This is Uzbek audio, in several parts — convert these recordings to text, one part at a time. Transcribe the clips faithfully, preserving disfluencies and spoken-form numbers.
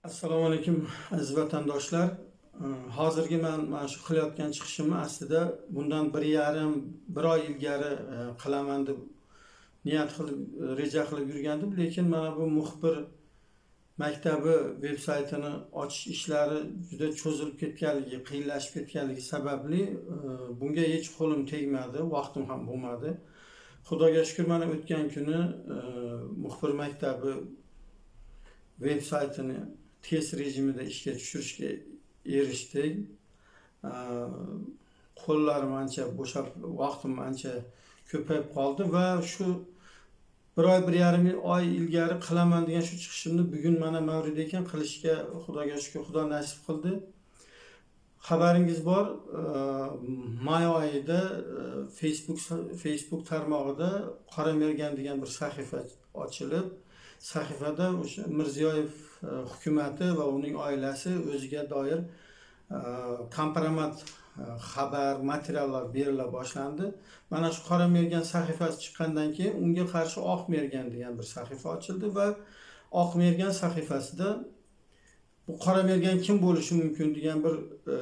Assalomu alaykum aziz vatandoshlar. Hozirgi men mana shu qilayotgan chiqishimni aslida bundan bir yarim bir oy ilgari e, qilaman deb niyat qilib, e, reja qilib yurgandim, lekin mana bu muxbir maktabi veb saytini ochish ishlari juda cho'zilib ketganligi, qiyinlashib ketganligi sababli e, bunga hech qo'lim tegmadi, vaqtim ham bo'lmadi. Xudoga shukr, mana o'tgan kuni e, muxbir maktabi veb saytini test rejimida ishga tushirishga erishdik. Qo'llarim ancha bo'shab, vaqtim ancha ko'payib qoldi va shu bir oy bir yarim oy ilgari qilaman degan shu chiqishimni bugun mana mavrid ekan qilishga Xudoga shukr, Xudo nasib qildi. Xabaringiz bor, may oyida Facebook Facebook tarmog'ida Qora Mergan degan bir sahifa ochilib, sahifada o'sha Mirziyoyev hukumati va uning oilasi o'ziga doir kompromat xabar, materiallar berila boshlandi. Mana shu Qora Mergan sahifasi chiqqandan keyin unga qarshi Oq Mergan degan bir sahifa ochildi va Oq Mergan sahifasida bu Qora Mergan kim bo'lishi mumkin degan bir e, e,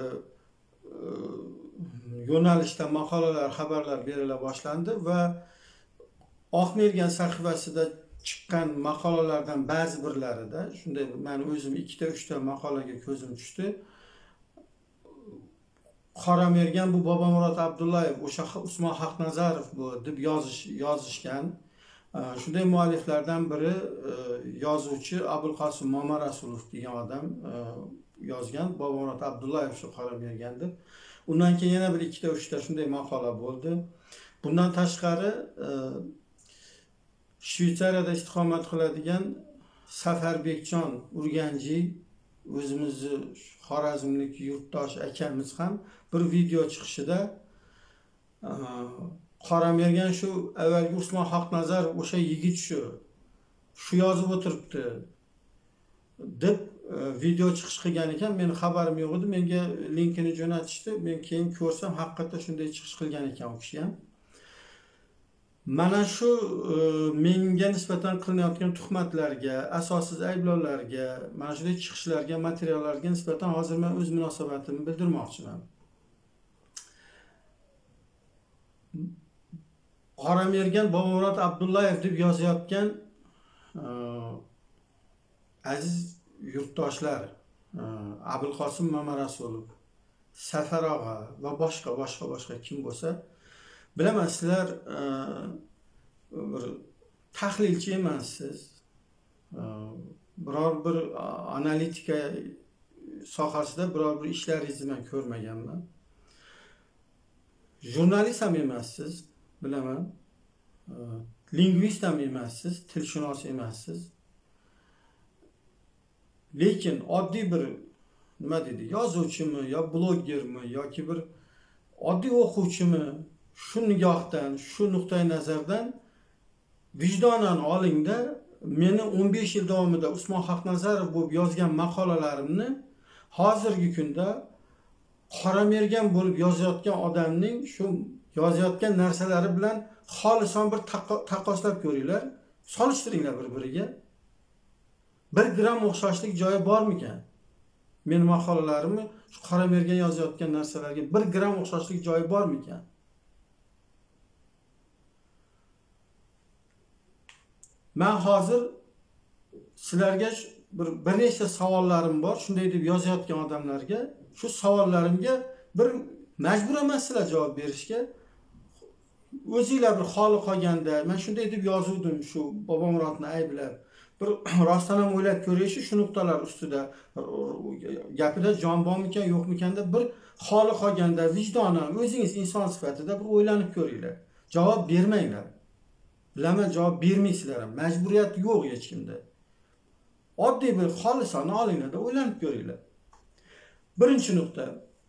yo'nalishda maqolalar, xabarlar berila boshlandi va Oq Mergan sahifasida chiqqan maqolalardan ba'zi birlarida shunday men o'zim ikkita uchta maqolaga ko'zim tushdi. Qora Mergan bu Bobomurod Abdullayev, o'sha Usmon Haqnazarov bu deb yozish yozishgan. Shunday mualliflardan biri yozuvchi Abulqosim Mamarasulov degan odam yozgan. Bobomurod Abdullayev shu Qora Mergan deb. Undan keyin yana bir ikkita uchta shunday maqola bo'ldi. Bundan tashqari Shveysariyada istiqomat qiladigan Safarbekjon Urganji, o'zimizni Xorazmlik yurtdosh akamiz ham bir video chiqishida Qora Mergan shu avvalgi Usmon Haqnazarov o'sha yigit shu shu yozib o'tiribdi deb video chiqish qilgan ekan. Meni xabarim yo'q edi, menga linkini jo'natishdi. Men keyin ko'rsam haqiqatda shunday chiqish qilgan ekan u kishi ham. Mana shu menga nisbatan qilinayotgan tuhmatlarga, asossiz ayblovlarga, mana shunday chiqishlarga, materiallarga nisbatan hozir men o'z munosabatimni bildirmoqchiman. Qora Mergan Bobomurod Abdullayev deb yozayotgan aziz yurtdoshlar, Abulqosim Mamarasulov, Safar og'a va boshqa boshqa boshqa kim bo'lsa, bilaman sizlar bir tahlilchi emassiz, biror bir analitika sohasida biror bir ishlaringizni men ko'rmaganman. Jurnalist ham emassiz, bilaman. Lingvist ham emassiz, tilshunos emassiz. Lekin oddiy bir nima deydi, yozuvchimi yo blogermi yoki bir oddiy o'quvchimi, shu nigohdan, shu nuqtai nazardan vijdonan olingda, meni o'n besh yil davomida Usmon Haqnazarov bo'lib yozgan maqolalarimni hozirgi kunda Qora Mergan bo'lib yozayotgan odamning shu yozayotgan narsalari bilan xolison bir taqqoslab ko'ringlar, solishtiringlar bir-biriga. Bir gram o'xshashlik joyi bormikan? Men maqolalarimni shu Qora Mergan yozayotgan narsalarga bir gram o'xshashlik joyi bormikan? Men hozir sizlarga bir bir nechta savollarim bor, shunday deb yozayotgan odamlarga. Shu savollarimga bir majbur emassizlar javob berishga. O'zingizlar bir xoli qolganda, men shunday deb yozuvdim shu Bobomurodni ayblab. Bir rostdan ham o'ylab ko'rish, shu nuqtalar ustida gapida jon bormikan, yo'qmikan deb bir xoli qolganda vijdonan o'zingiz inson sifatida bir o'ylanib ko'ringlar. Javob bermanglar. Bilaman, javob bermaysizlar ham. Majburiyat yo'q hech kimda. Oddiy bir xolisona olinglar, o'ylanib ko'ringlar. Birinchi nuqta.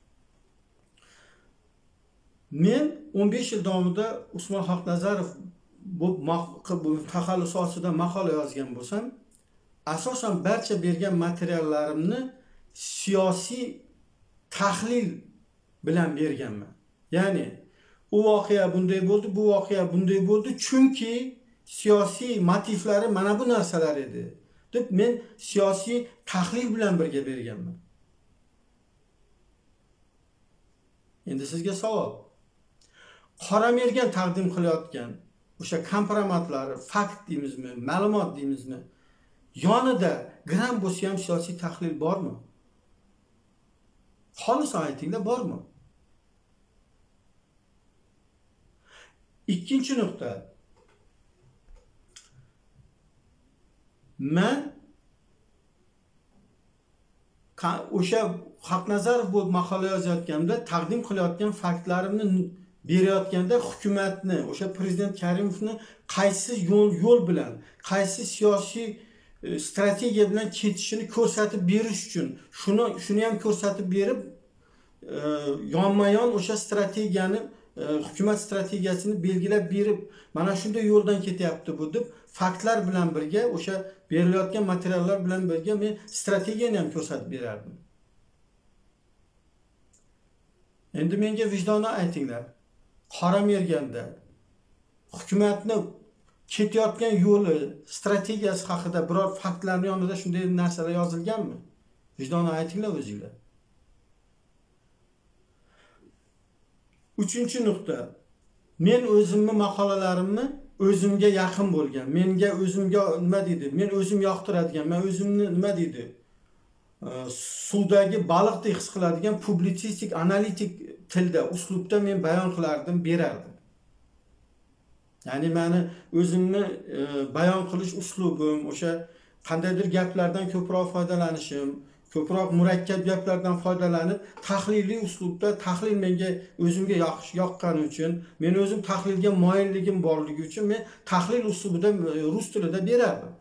Men o'n besh yil davomida Usmon Haqnazarov bu taxallusotida maqola yozgan bo'lsam, asosan barcha bergan materiallarimni siyosiy tahlil bilan berganman. Ya'ni u voqea bunday bo'ldi, bu voqea bunday bo'ldi, chunki siyosiy motivlari mana bu narsalar edi. deb men siyosiy tahlil bilan birga berganman. Endi sizga savol. Qora mergan taqdim qilayotgan o'sha kompromatlari, fakt deymizmi, ma'lumot deymizmi, yonida gram bo'lsa ham siyosiy tahlil bormi? Xolis aytinglar, bormi? Ikkinchi nuqta. Men o'sha Haqnazarov bu maqola yozayotganda taqdim qilayotgan faktlarimni berayotganda hukumatni, o'sha prezident Karimovni qaysi yo'l yo'l bilan, qaysi siyosiy strategiya bilan ketishini ko'rsatib berish uchun shuni shuni ham ko'rsatib berib, yonma-yon o'sha strategiyani, hukumat strategiyasini belgilab berib, mana shunday yo'ldan ketyapti bu deb faktlar bilan birga, o'sha berilayotgan materiallar bilan birga men strategiyani ham ko'rsatib berardim. Endi menga vijdonli aytinglar. Qora merganda hukumatni ketayotgan yo'li, strategiyasi haqida biror faktlarning yonida shunday narsalar yozilganmi? Vijdonli aytinglar o'zingizlar. Uchinchi nuqta. Men o'zimni maqolalarimni o'zimga yaqin bo'lgan, menga o'zimga nima deydi? Men o'zim yoqtiradigan, men o'zimni nima deydi? Suvdagi baliqdek his qiladigan publitsistik, analitik tilda, uslubda men bayon qilardim, berardim. Ya'ni meni o'zimni e, bayon qilish uslubim, o'sha qandaydir gaplardan ko'proq foydalanishim, ko'proq murakkab gaplardan foydalanib, tahliliy uslubda, tahlil menga o'zimga yoqqani uchun, men o'zim tahlilga moyilligim borligi uchun men tahlil uslubida rus tilida berardim.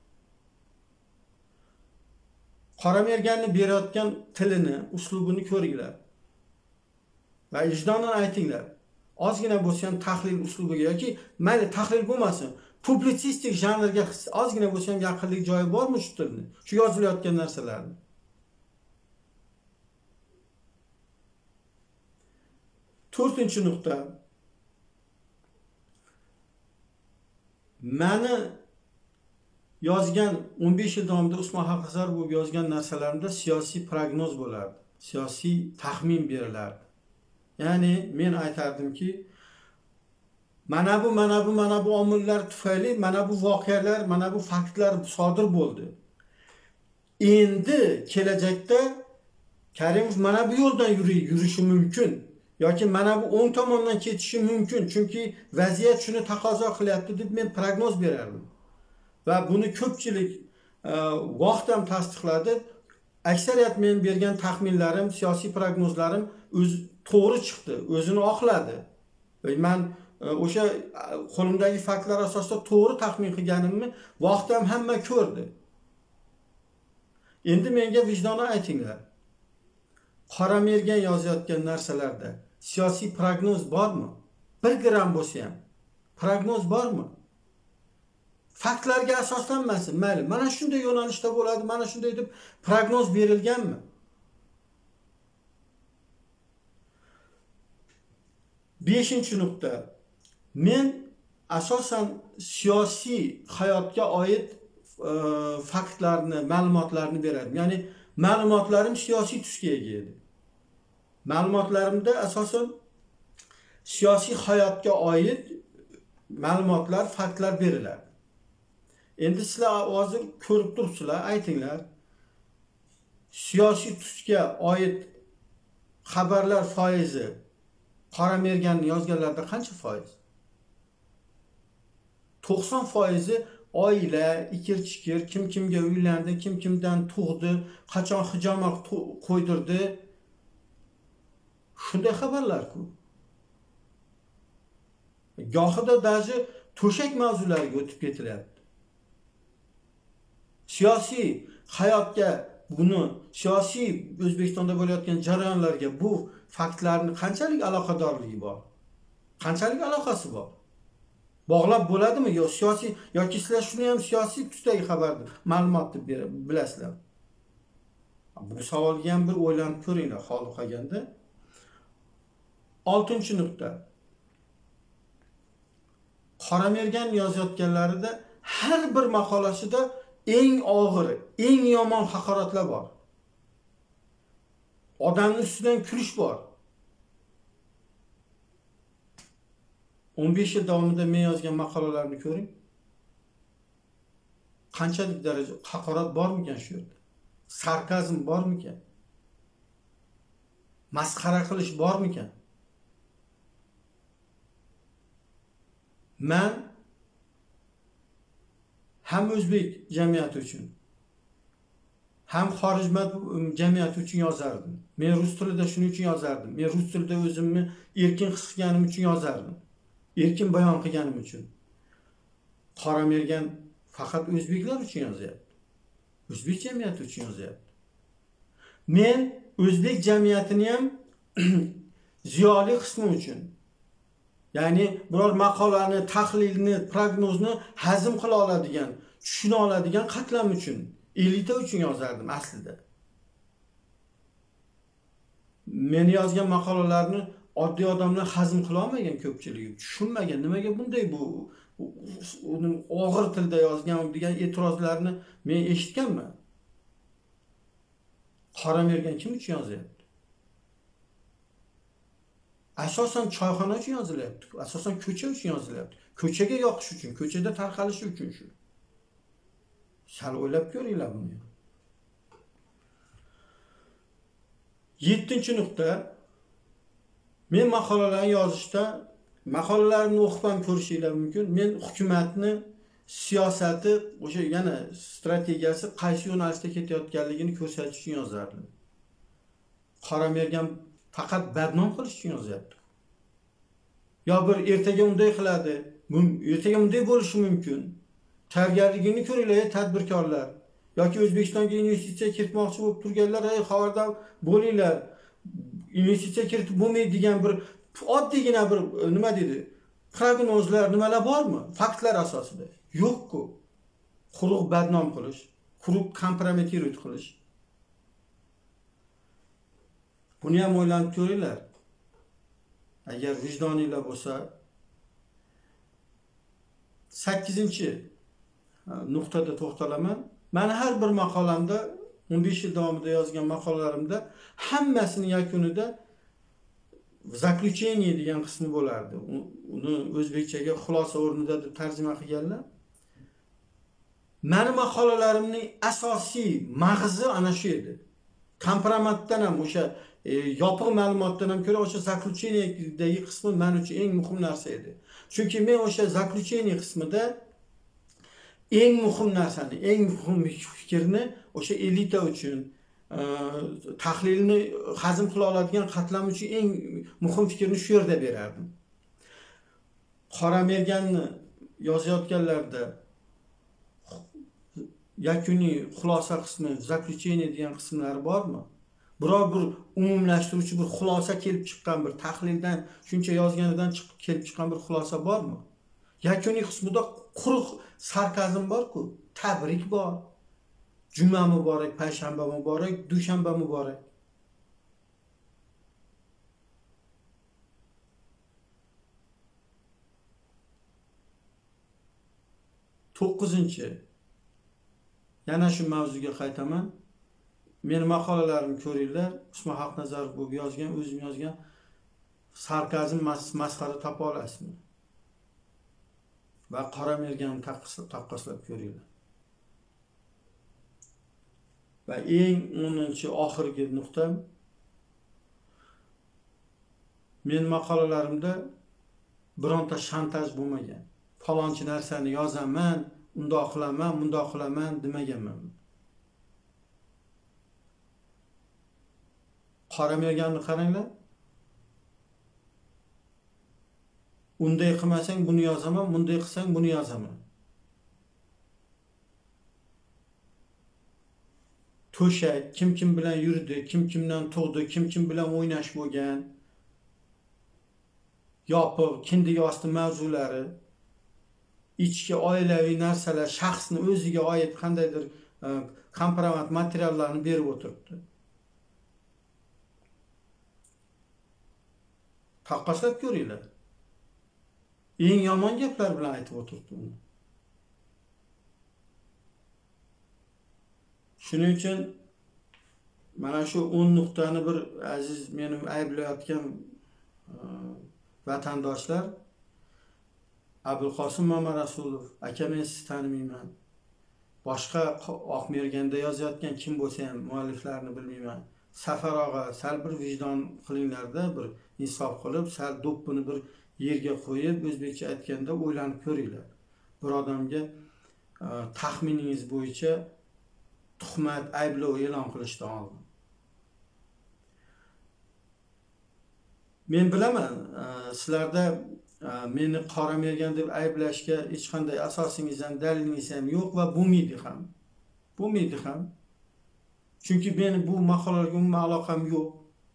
Qora merganni berayotgan tilini, uslubini ko'ringlar. Va ijdonan aytinglar. Ozgina bo'lsa ham tahlil uslubiga yoki mayli tahlil bo'lmasin, publitsistik janrga ozgina bo'lsa ham yaqinlik joyi bormi shu tilni? Shu yozilayotgan narsalarni. To'rtinchi nuqta. Meni yozgan o'n besh yil davomida Usmon Haqnazarov bo'lib yozgan narsalarimda siyosiy prognoz bo'lardi. Siyosiy taxmin berilardi. Ya'ni men aytardimki, mana bu, mana bu, mana bu omillar tufayli mana bu voqealar, mana bu faktlar sodir bo'ldi. Endi kelajakda Karimov mana bu yo'ldan yurishi mumkin yoki mana bu o'ng tomondan ketishi mumkin, chunki vaziyat shuni taqozo qilyapti deb men prognoz berardim. Va buni ko'pchilik vaqt ham tasdiqladi. Aksariyat men bergan taxminlarim, siyosiy prognozlarim o'z to'g'ri chiqdi, o'zini oqladi. Men o'sha qo'limdagi faktlar asosida to'g'ri taxmin qilganimni vaqt ham hamma ko'rdi. Endi menga vijdonli aytinglar. Qora mergan yozayotgan narsalarda siyosiy prognoz bormi? bir gram bo'lsa ham prognoz bormi? Faktlarga asoslanmasin, mayli. Mana shunday yo'nalishda bo'ladi, mana shunday deb prognoz berilganmi? beshinchi nuqta. Men asosan siyosiy hayotga oid e, faktlarni, ma'lumotlarni berardim. Ya'ni ma'lumotlarim siyosiy tusga ega edi. Ma'lumotlarimda asosan siyosiy hayotga oid ma'lumotlar, faktlar beriladi. Endi sizlar hozir ko'rib turibsizlar, aytinglar. Siyosiy tusga oid xabarlar foizi Qora merganni yozganlarda qancha foiz? to'qson foizi oila, ikir-chikir, kim kimga uylandi, kim kimdan tug'di, qachon hijomat qo'ydirdi. Shunday xabarlar-ku. Gohida daji to'shak mavzulariga o'tib ketilyapti. Siyosiy hayotga buni, siyosiy O'zbekistonda bo'layotgan jarayonlarga bu faktlarni qanchalik aloqadorligi bor? Qanchalik aloqasi bor? Bog'lab bo'ladimi? Yo siyosiy yoki sizlar shuni ham siyosiy tusdagi xabarni, ma'lumot deb bilasizlar. Bu savolga ham bir o'ylanib ko'ringlar holi qolganda. oltinchi nuqta. Qora mergan yozayotganlarida har bir maqolasida eng og'ir, eng yomon haqoratlar bor. Odamning ustidan kulish bor. o'n besh yil davomida men yozgan maqolalarni ko'ring. Qanchalik daraja haqorat bormikan shu yerda? Sarkazm bormikan? Masxara qilish bormikan? Men ham o'zbek jamiyati uchun, ham xorij jamiyati uchun yozardim. Men rus tilida shuning uchun yozardim. Men rus tilida o'zimni erkin his qilganim uchun yozardim. Erkin bayon qilganim uchun. Qora mergan faqat o'zbeklar uchun yozyapti. O'zbek jamiyati uchun yozyapti. Men o'zbek jamiyatini ham ziyoli qismi uchun, ya'ni biror maqolani, tahlilni, prognozni hazm qila oladigan, tushuna oladigan qatlam uchun, elita uchun yozardim aslida. Men yozgan maqolalarni oddiy odamlar hazm qila olmagan ko'pchiligi, tushunmagan. Nimaga bunday bu uni og'ir tilda yozgan degan e'tirozlarni men eshitganman. Qora mergan kim uchun yozyapti? Asosan choyxona uchun yozilyapti. Asosan ko'cha uchun yozilyapti. Ko'chaga yoqish uchun, ko'chada tarqalishi uchun shu. Sal o'ylab ko'ringlar buni. yettinchi nuqta. Men maqolalarni yozishda, maqolalarimni o'qib ham ko'rishinglar mumkin. Men hukumatni siyosati, o'sha yana strategiyasi qaysi yo'nalishda ketayotganligini ko'rsatish uchun yozardim. Qora mergan faqat badnom qilish uchun yozyapti. Yo bir ertaga unday qiladi, ertaga unday bo'lishi mumkin. Tayyorgarligini ko'ringlar, tadbirkorlar. Yoki O'zbekistonga investitsiya kiritmoqchi bo'lib turganlar, "Ey, xabardor bo'linglar. Investitsiya kiritib bo'lmaydi" degan bir oddiygina bir nima dedi? Prognozlar, nimalar bormi? Faktlar asosida. Yo'q-ku. Quruq badnom qilish, quruq kompromitirovать qilish. Buni ham o'ylanib ko'ringlar. Agar vijdoninglar bo'lsa, sakkizinchi nuqtada to'xtalaman. Men har bir maqolamda, o'n besh yil davomida yozgan maqolalarimda hammasining yakunida zaключение degan qismi bo'lardi. Uni o'zbekchaga xulosa o'rnida deb tarjima qilganlar. Meni maqolalarimning asosiy mag'zi ana shu edi. Kompromatdan ham, o'sha e, yopiq ma'lumotdan ham ko'ra o'sha zaключениедagi qismi men uchun eng muhim narsa edi. Chunki men o'sha zaключение qismida eng muhim narsani, eng muhim fikrni o'sha elita uchun, e, tahlilni hazm qila oladigan qatlam uchun eng muhim fikrni shu yerda berardim. Qora merganni yozayotganlarda yakuniy xulosa qismi, zaключение degan qismlari bormi? Biror bir umumlashtiruvchi bir xulosa kelib chiqqan, bir tahlildan shuncha yozganidan chiqib kelib chiqqan bir xulosa bormi? Yakuniy qismida quruq sarkazm bor-ku, tabrik bor. Juma muborak, payshanba muborak, dushanba muborak. to'qqizinchi. Yana shu mavzuga qaytaman. Meni maqolalarimni ko'ringlar. Usmon Haqnazarov bu yozgan, o'zim yozgan sarkazm masxara topa olasizmi? Va qora merganni taqqoslab ko'ringlar. Va eng o'ninchi oxirgi nuqtam, men maqolalarimda bironta shantaj bo'lmagan. Falonchi narsani yozaman, undoq qilaman, bundoq qilaman demaganman. Qora merganni qaranglar. Unday qilmasang buni yozaman, bunday qilsang buni yozaman. To'shak, kim kim bilan yurdi, kim kimdan tug'di, kim kim bilan o'ynash bo'lgan. Yopiq, kindik osti mavzulari, ichki oilaviy narsalar, shaxsni o'ziga oid qandaydir kompromat materiallarni berib o'tiribdi. Taqqoslab ko'ringlar. Eng yomon gaplar bilan aytib o'tiribdi uni. Shuning uchun mana shu o'n nuqtani bir aziz meni ayblayotgan e, vatandoshlar, Abulqosim Mamarasulov aka, men sizni tanimayman. Boshqa Oqmerganda yozayotgan kim bo'lsa ham mualliflarni bilmayman. Safar og'a, sal bir vijdon qilinglarda, bir insof qilib, sal do'ppini bir yerga qo'yib, o'zbekcha aytganda o'ylanib ko'ringlar. Bir odamga e, taxminingiz bo'yicha tuhmat, ayblov e'lon qilishdan oldin. Men bilaman, e, sizlarda e, meni qora mergan deb ayblashga hech qanday asosingiz ham, dalilingiz ham yo'q va bo'lmaydi ham. Bo'lmaydi ham. Chunki meni bu maqolalarga umuman aloqam yo'q.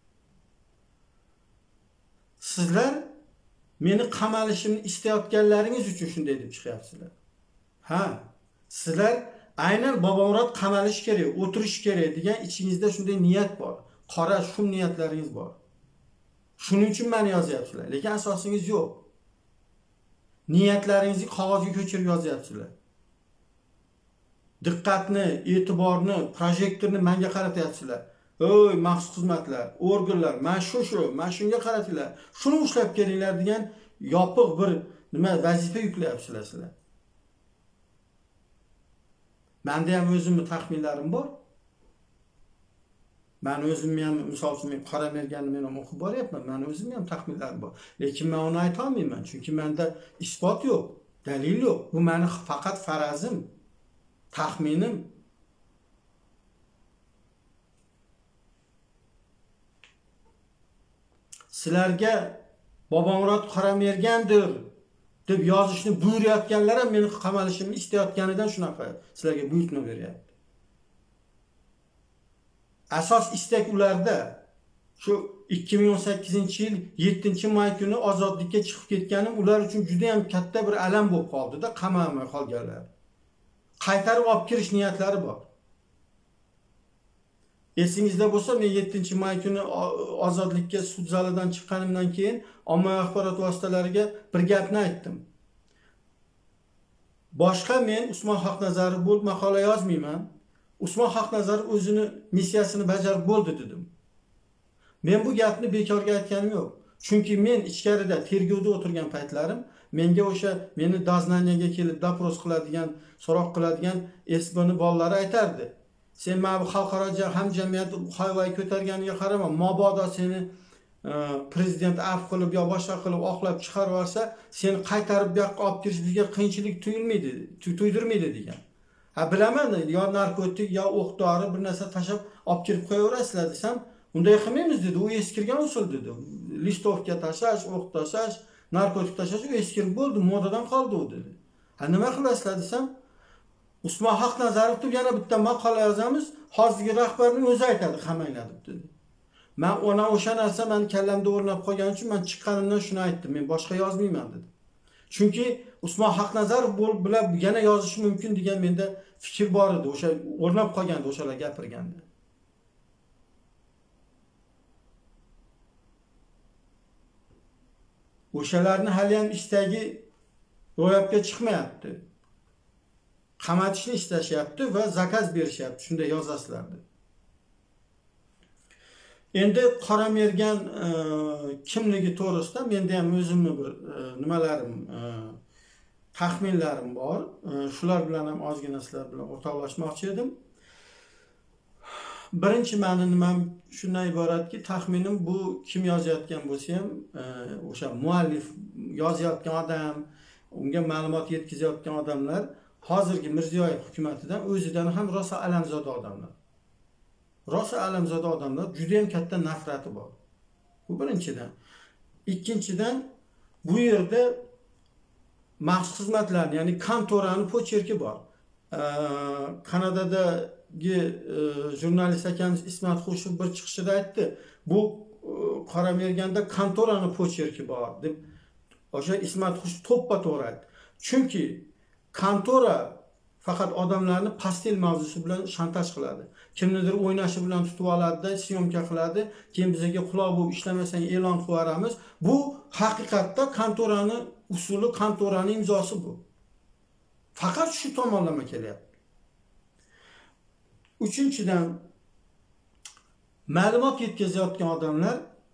Sizlar meni qamalishimni istayotganlaringiz uchun shunday deb chiqyapsizlar. Ha, sizlar aynan Bobomurod qamalish kerak, o'tirish kerak degan ichingizda shunday niyat bor. Qora shum niyatlaringiz bor. Shuning uchun meni yozyapsizlar, lekin asosingiz yo'q. Niyatlaringizni qog'ozga ko'chirib yozyapsizlar. Diqqatni, e'tiborni, projektorni menga qaratyapsizlar. Oy, maxsus xizmatlar, organlar, men shu shu, men shunga qaratinglar. Shuni ushlab kelinglar degan yopiq bir nima vazifa yuklayapsizlar sizlar. Menda ham o'zimning taxminlarim bor. Men o'zimni ham, misol uchun, men qora merganni men ham o'qib boryapman. Men o'zimni ham taxminlarim bor. Lekin men uni ayta olmayman, chunki menda isbot yo'q, dalil yo'q. Bu meni faqat farazim, taxminim. Sizlarga Bobomurod qora mergandir deb yozishni buyurayotganlar ham meni qamalishimni istayotganidan shunaqa sizlarga buyurtma beryapti. Asos istak ularda. Shu ikki ming o'n sakkizinchi yil yettinchi may kuni ozodlikka chiqib ketganim ular uchun juda ham katta bir alam bo'lib qoldi-da, qamalmay qolganlar. Qaytarib olib kirish niyatlari bor. Esingizda bo'lsa, men yettinchi may kuni ozodlikka sud zalidan chiqqanimdan keyin ommaviy axborot vositalariga bir gapni aytdim. Boshqa men Usmon Xaqnazarov bo'lib maqola yozmayman. Usmon Xaqnazarov o'zini missiyasini bajarib bo'ldi dedim. Men bu gapni bekorga aytganim yo'q. Chunki men ichkarida tergovda o'tirgan paytlarim menga o'sha meni doznaniyaga kelib dopros qiladigan, so'roq qiladigan S B'ni bolalari aytardi. Sen mana bu xalqaro hamjamiyat hayvay ko'targaniga qarama, mabodo seni e, prezident afv qilib yo boshqa qilib oqlab chiqarib olsa, seni qaytarib bu yoqqa olib kirish bizga qiyinchilik tuyulmaydi, tuydirmaydi degan. Ha, bilaman, yo narkotik yo o'q-dori bir narsa tashab olib kirib qo'yaverasizlar desam, unday qilmaymiz dedi. U eskirgan usul dedi. Listovka tashlash, o'q tashlash, narkotik tashlash u eskirib bo'ldi, modadan qoldi u dedi. Ha, nima qilasizlar desam, Usmon Xaqnazarov deb yana bitta maqola yozamiz, hozirgi rahbarning o'zi aytadi, qamanglar deb dedi. Men ona o'sha narsa meni kallamda o'rnab qolgani uchun men chiqqanimdan shuni aytdim. Men boshqa yozmayman dedi. Chunki Usmon Xaqnazarov bo'lib bilan yana yozish mumkin degan menda fikr bor edi, o'sha o'rnab qolganda o'shalar gapirganda. O'shalarni hali ham istagi ro'yobga chiqmayapti. Qamatishni istashyapti va zakaz berishyapti. Shunday yozasizlar deb. Endi qora mergan e, kimligi to'g'risida menda ham o'zimning bir e, nimalarim, e, taxminlarim bor. E, shular bilan ham ozgina sizlar bilan o'rtoqlashmoqchi edim. Birinchi meni nimam shundan iboratki, taxminim bu kim yozayotgan bo'lsa ham, e, o'sha muallif yozayotgan odam, unga ma'lumot yetkazayotgan odamlar hozirgi Mirziyoyev hukumatidan o'zidan ham rosa alamzoda odamlar. Rosa alamzoda odamlar, juda ham katta nafrati bor. Bu birinchidan. Ikkinchidan, bu yerda maxsus xizmatlarning, ya'ni kontorani pocherki bor. E, Kanadadagi e, jurnalist akamiz Ismat Xushev bir chiqishida aytdi, bu e, qora merganda kontorani pocherki bor deb o'sha Ismat Xushev to'ppa-to'g'ri aytdi. Chunki kontora faqat odamlarni pastel mavzusi bilan shantaj qiladi. Kimnidir o'ynashi bilan tutib oladi, syomka qiladi, keyin bizga quloq bo'lib ishlamasang e'lon qilamiz. Bu haqiqatda kontorani usuli, kontorani imzosi bu. Faqat shu tomonlama kelyapti. Uchinchidan, ma'lumot yetkazayotgan odamlar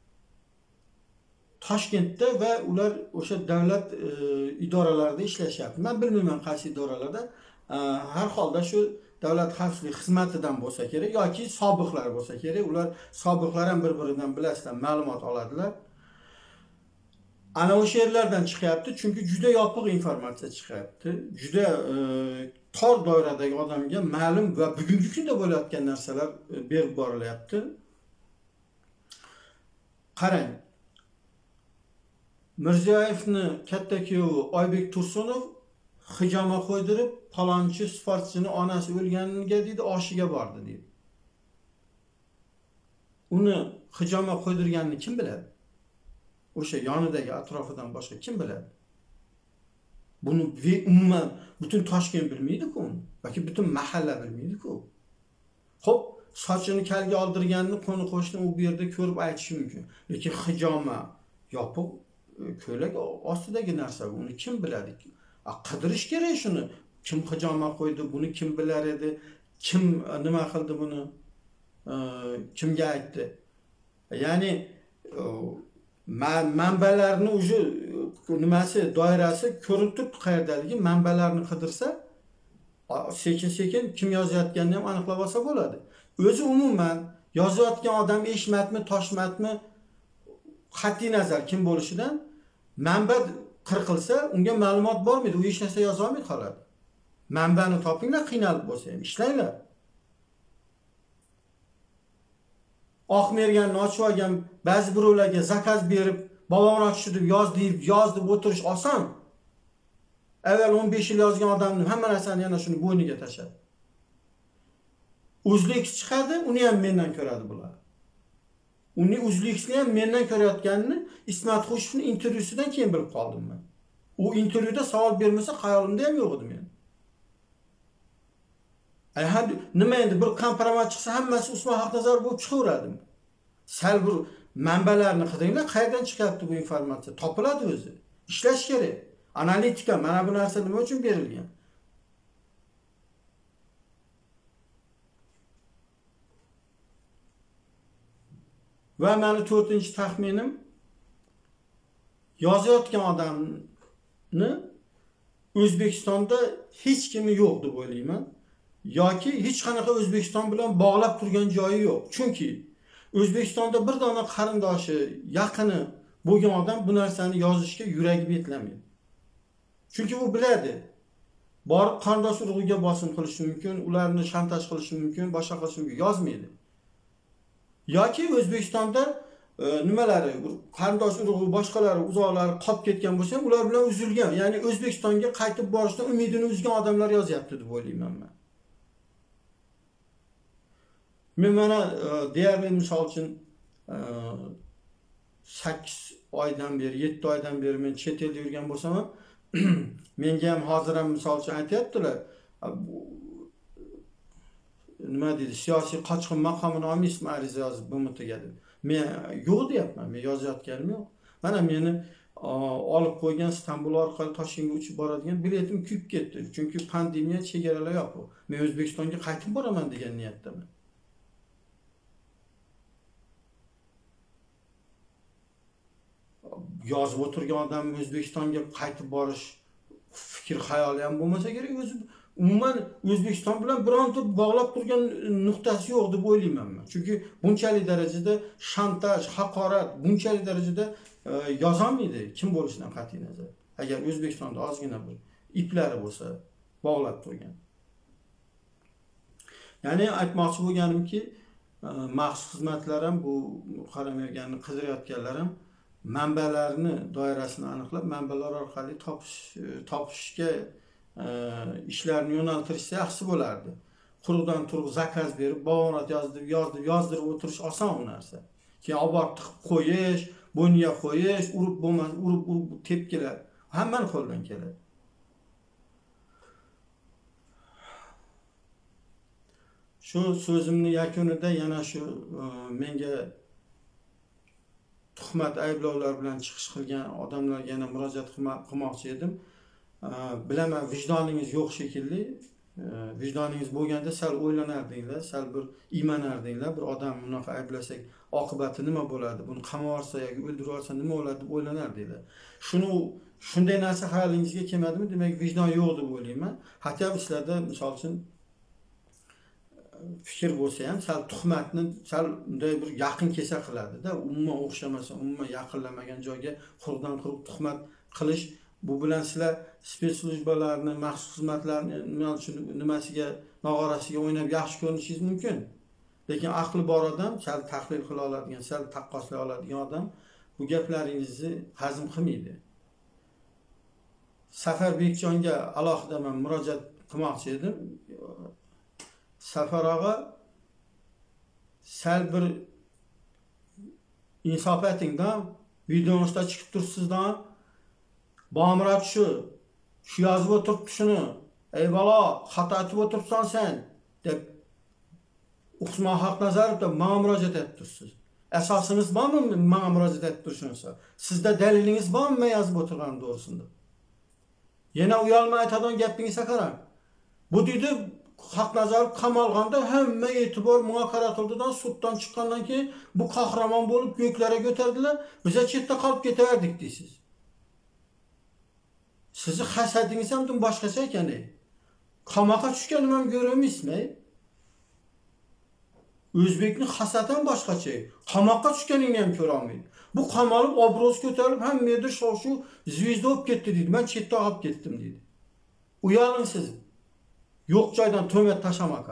Toshkentda va ular o'sha davlat e, idoralarida ishlashyapti. Men bilmayman qaysi idoralarda. E, har holda shu davlat xavfsizlik xizmatidan bo'lsa kerak yoki sobiqlar bo'lsa kerak. Ular sobiqlar ham bir-biridan bilasizlar, ma'lumot oladilar. Ana o'sha yerlardan chiqyapti, chunki juda yopiq informatsiya chiqyapti. Juda e, tor doiradagi odamga ma'lum va bugungi kunda bo'layotgan narsalar e, berib borilyapti. Qarang. Mirziyoyevni katta kuyovi Oybek Tursunov hijoma qo'ydirib, palonchi sportchini onasi o'lganiga deydi, oshiga bordi deydi. Uni hijoma qo'ydirganini kim biladi? O'sha yonidagi atrofidan boshqa kim biladi? Buni umuman butun Toshkent bilmaydi-ku, yoki butun mahalla bilmaydi-ku. Xo'p, sochini kalga oldirganini qo'ni-qo'shni u bu yerda ko'rib aytishi mumkin. Lekin hijoma yopiq ko'ylak ostidagi narsa, uni kim biladi? Qidirish kerak shuni. Kim hijoma qo'ydi, buni kim bilar edi? Kim nima qildi buni? Kimga aytdi? Ya'ni manbalarni o'zi nimasi, doirasi ko'rib turibdi qayerdaligi, manbalarni qidirsa, sekin-sekin kim yozayotganini ham aniqlab olsa bo'ladi. O'zi umuman yozayotgan odam Eshmatmi, Toshmatmi, qat'iy nazar kim bo'lishidan manba qirqilsa, unga ma'lumot bormaydi, u hech narsa yoza olmay qoladi. Manbani topinglar, qiynalib bo'lsa ham ishlanglar. Oq merganni ochib olgan ba'zi birovlarga zakaz berib, balog'ini ochishdi deb yoz deb, yoz deb o'tirish oson. Avval o'n besh yil yozgan odamni hamma narsani yana shuni bo'yniga tashladi. Uzlik chiqadi, uni ham mendan ko'radi bular. Uni uzlikni ham mendan ko'rayotganini Ismat Xushovning intervyusidan keyin bilib qoldim men. U intervyuda savol bermasa, xayolimda ham yo'q edi men. Ay hadi nima endi bir kompromat chiqsa hammasi Usmon Haqnazarov bo'lib chiqaveradi. Sal bir manbalarni qidiringlar, qayerdan chiqyapti bu informatsiya? Topiladi o'zi. Ishlash kerak. Analitika mana bu narsa nima uchun berilgan? Va meni to'rtinchi taxminim, yozayotgan odamni O'zbekistonda hech kimi yo'q deb o'ylayman. Yoki hech qanaqa O'zbekiston bilan bog'lab turgan joyi yo'q. Chunki O'zbekistonda bir dona qarindoshi, yaqini bo'lgan odam bu narsani yozishga yuragi betlamaydi. Chunki u biladi. Borib qarindosh urug'iga bosim qilishi mumkin, ularni shantaj qilishi mumkin, boshqa qilishi mumkin, yozmaydi. Yoki O'zbekistonda e, nimalari, qarindosh urug'i, boshqalari, uzoqlari qolib ketgan bo'lsa, ular bilan uzilgan, ya'ni O'zbekistonga qaytib borishdan umidini uzgan odamlar yozyapti deb o'ylayman men. Men mana e, deyarli misol uchun e, sakkiz oydan beri, yetti oydan beri men chet elda yurgan bo'lsam ham, menga ham hozir ham misol uchun aytayaptilar. Nima deydi? Siyosiy qochqin maqomini olmaysizmi ariza yozib B M Tga deb. Men yo'q deyapman, men yozayotganim yo'q. Mana meni olib qo'ygan Istanbul orqali Toshkentga uchib boradigan biletim kuyib ketdi. Chunki pandemiya, chegaralar yopiq. Men O'zbekistonga qaytib boraman degan niyatdaman. Yozib o'tirgan odam O'zbekistonga qaytib borish fikr xayoli ham bo'lmasa kerak, o'zi umuman O'zbekiston bilan bironta bog'lab turgan nuqtasi yo'q deb o'ylayman men. Chunki bunchalik darajada shantaj, haqorat, bunchalik darajada e, yozolmaydi kim bo'lishidan qat'iy nazar. Agar O'zbekistonda ozgina bir iplari bo'lsa, bog'lab turgan. Ya'ni aytmoqchi bo'lganimki, e, maxsus xizmatlar ham bu qaramayotganni qidirayotganlar ham manbalarni doirasini aniqlab, manbalar orqali topish topishga e, ishlarni yo'naltirishsa yaxshi bo'lardi. Quruqdan turuq zakaz berib, bayonot yozdirib, yozdirib, yozdirib o'tirish oson bu narsa. Keyin olib borib tiqib qo'yish, bo'yniga qo'yish, urib bo'lmas, urib urib tepkilar hammani qo'ldan keladi. Shu so'zimni yakunida yana shu e, menga tuhmat ayblovlar bilan chiqish qilgan odamlarga yana murojaat qilmoqchi edim. Bilaman, vijdoningiz yo'q shekilli. Vijdoningiz bo'lganda sal o'ylanardinglar, sal bir iymanardinglar. Bir odam bunaqa ayblasak, oqibati nima bo'ladi? Buni qamab olsa yoki o'ldirib olsa nima bo'ladi deb o'ylanardinglar. Shuni shunday narsa xayolingizga kelmadimi? Demak, vijdon yo'q deb o'ylayman. Hatto sizlarda misol uchun fikr bo'lsa ham sal tuhmatni sal bunday bir yaqin kelsa qiladi-da. Umuman o'xshamasa, umuman yaqinlamagan joyga quruqdan quruq tuhmat qilish, bu bilan sizlar spetslujbalarni, maxsus xizmatlarni nima uchun nimasiga, nog'orasiga o'ynab yaxshi ko'rinishingiz mumkin. Lekin aqli bor odam, sal tahlil qila oladigan, sal taqqoslay oladigan odam bu gaplaringizni hazm qilmaydi. Safar Bekjonga alohida men murojaat qilmoqchi edim. Safar og'a, sal bir insof etingdan, videonuzda chiqib tursizdan, Bamirat shu, shu yozib o'tiribdi shuni, ey balo, xato aytib o'tiribsan sen, deb Usmon Haqnazarov da menga murojaat etib tursiz. Asosimiz bormi menga murojaat etib turishingizda? Sizda dalilingiz bormi men yozib o'tirgan to'g'risida? Yana uyalmay aytadigan gapingizga qarang. Bu deydi Haqnazarov qamalganda hamma e'tibor menga qaratildidan, suddan chiqqandan keyin bu qahramon bo'lib ko'klarga ko'tardilar, biz chetda qolib ketaverdik deysiz. Sizni hasadingiz ham bundan boshqacha ekan. Qamoqqa tushganimni ham ko'rmaysizmi? O'zbekning hasadi ham boshqacha. Qamoqqa tushganingni ham ko'ra olmaydi. Bu qamalib, obro'si ko'tarilib, hamma yerda shu zvizda bo'lib ketdi deydi. Men chetda qolib ketdim deydi. Uyaling siz. Yo'q joydan to'mat tashlamaqa.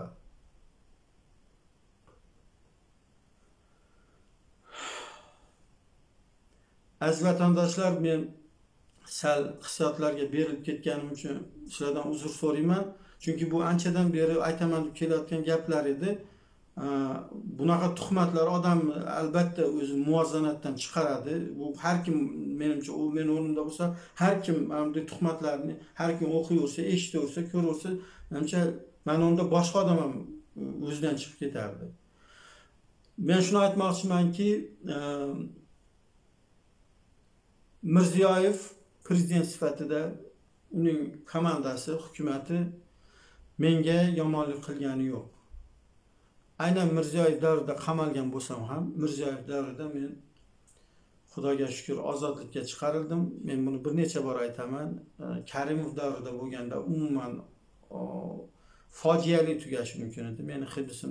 Aziz vatandoshlar, men sal hissiyotlarga berilib ketganim uchun sizlardan uzr so'rayman. Chunki bu anchadan beri aytaman deb kelayotgan gaplar edi. Bunaqa tuhmatlar odam albatta o'zi muvozanatdan chiqaradi. Bu har kim, menimcha, u men o'rnimda bo'lsa, har kim bunday tuhmatlarni har kim o'qiyversa, eshitaversa, ko'raversa, menimcha men unda boshqa odam ham o'zidan chiqib ketardi. Men shuni aytmoqchimanki, Mirziyoyev prezident sifatida uning komandasi, hukumatı menga yomonlik qilgani yo'q. Aynan Mirziyoyev davrida qamalgan bo'lsam ham, Mirziyoyev davrida men Xudoga shukr ozodlikka chiqarildim. Men buni bir necha bor aytaman. Karimov davrida bo'lganda umuman fojiali tugashi mumkin edi. Meni hibsim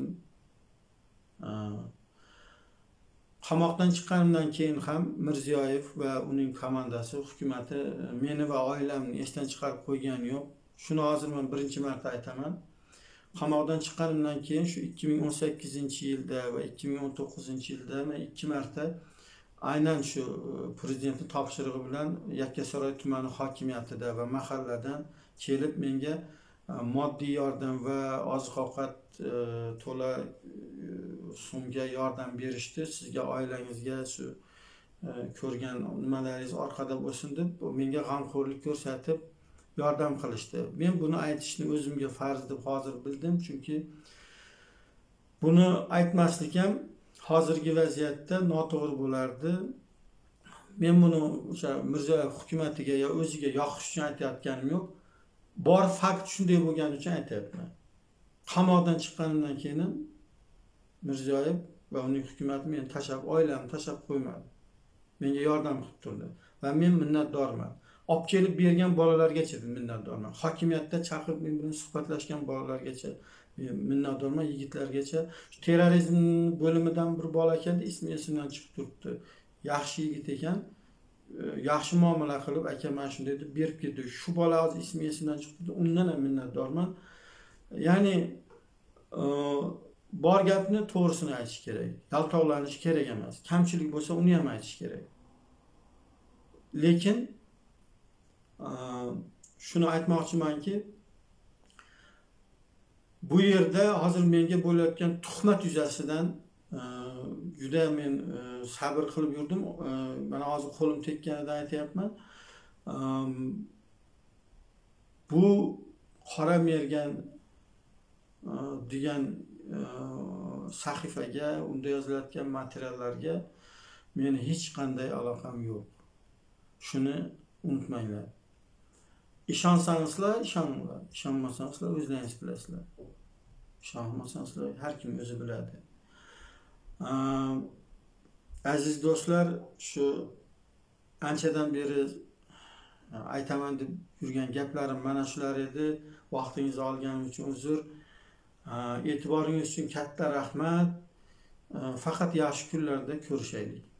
qamoqdan chiqqanimdan keyin ham Mirziyoyev va uning komandasi, hukumatı meni va oilamni esdan chiqarib qo'ygani yo'q. Shuni hozir men birinchi marta aytaman. Qamoqdan chiqqanimdan keyin shu ikki ming o'n sakkizinchi yilda va ikki ming o'n to'qqizinchi yilda men ikki marta aynan shu prezidentning topshirig'i bilan Yakkasaroy tumani hokimiyatida va mahalladan kelib menga moddiy yordam va oziq-ovqat to'la so'mga yordam berishdi. Sizga, oilangizga shu ko'rgan nimalaringiz orqada bo'lsin deb menga g'amxo'rlik ko'rsatib yordam qilishdi. Men buni aytishni o'zimga farz deb hozir bildim, chunki buni aytmaslik ham hozirgi vaziyatda noto'g'ri bo'lardi. Men buni o'sha Mirziyoyev hukumatiga yo o'ziga yoqish uchun aytayotganim yo'q. Bor fakt shunday bo'lgani uchun aytayapman. Qamoqdan chiqqanimdan keyin Mirziyoyev va uning hukumati meni tashab, oilamni tashab qo'ymadi. Menga yordam qilib turdi va men minnatdorman. Olib kelib bergan bolalargacha minnatdorman. Hokimiyatda chaqirib men bilan suhbatlashgan bolalargacha minnatdorman, yigitlargacha. Terrorizm bo'limidan bir bola keldi, ismi esimdan chiqib turibdi. Yaxshi yigit ekan. Yaxshi muomala qilib, aka men shunday deb berib ketdi. Shu bola hozir ismi esimdan chiqdi. Undan ham minnatdorman. Ya'ni bor gapni to'g'risini aytish kerak. Yaltoqlanish kerak emas. Kamchilik bo'lsa uni ham aytish kerak. Lekin shuni aytmoqchimanki, bu yerda hozir menga bo'layotgan tuhmat yuzasidan juda men sabr qilib yurdim. Mana hozir qo'lim tekkanida aytayapman. Bu Qora Mergan degan sahifaga, unda yozilayotgan materiallarga meni hech qanday aloqam yo'q. Shuni unutmanglar. ishonsanizlar ishoninglar, ishonmasanizlar o'zlaringiz bilasizlar. Ishonmasanizlar har kim o'zi biladi. Ehm, Aziz do'stlar, shu anchadan beri aytaman deb yurgan gaplarim mana shular edi. Vaqtingizni olganim uchun uzr. E'tiboringiz uchun katta rahmat. Faqat yaxshi kunlarda ko'rishaylik.